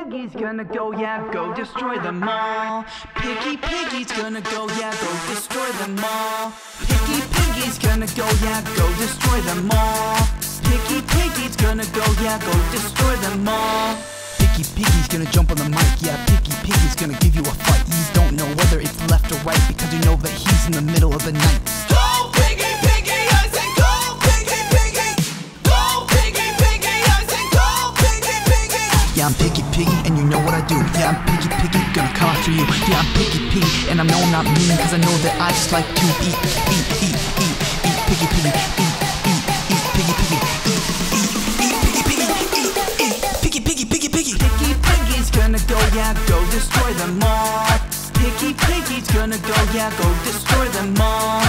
Piggy's gonna go, yeah, go destroy them all. Piggy's gonna go, yeah, go destroy them all. Piggy's gonna go, yeah, go destroy them all. Piggy's gonna go, yeah, go destroy them all. Piggy's gonna jump on the mic, yeah, Piggy's gonna give you a fight. You don't know whether it's left or right because you know that he's in the middle of the night. Go Piggy, I say go Piggy. Go Piggy, I say go Piggy. Yeah, I'm Piggy, and you know what I do. Yeah, I'm Piggy, gonna come after you. Yeah, I'm Piggy, and I know I'm not mean cause I know that I just like to eat Piggy, eat Piggy, eat Piggy, Piggy's gonna go, yeah, go destroy them all. Piggy's gonna go, yeah, go destroy them all.